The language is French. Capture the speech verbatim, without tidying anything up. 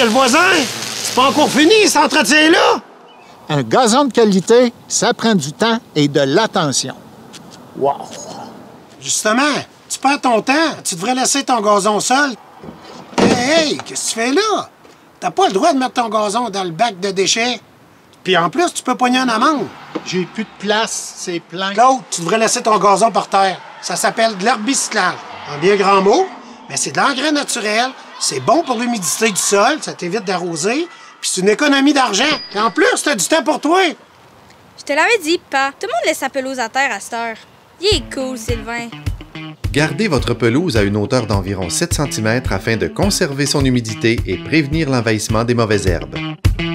le voisin! C'est pas encore fini, cet entretien-là! Un gazon de qualité, ça prend du temps et de l'attention. Wow! Justement, tu perds ton temps. Tu devrais laisser ton gazon seul. Hey, hey, qu'est-ce que tu fais là? T'as pas le droit de mettre ton gazon dans le bac de déchets. Puis en plus, tu peux pogner une amende. J'ai plus de place, c'est plein. Claude, tu devrais laisser ton gazon par terre. Ça s'appelle de l'herbicyclage. En bien grand mot, mais c'est de l'engrais naturel. C'est bon pour l'humidité du sol, ça t'évite d'arroser. Puis c'est une économie d'argent. Et en plus, t'as du temps pour toi. Je te l'avais dit, pas. Tout le monde laisse sa pelouse à terre à cette heure. Il est cool, Sylvain. Gardez votre pelouse à une hauteur d'environ sept centimètres afin de conserver son humidité et prévenir l'envahissement des mauvaises herbes.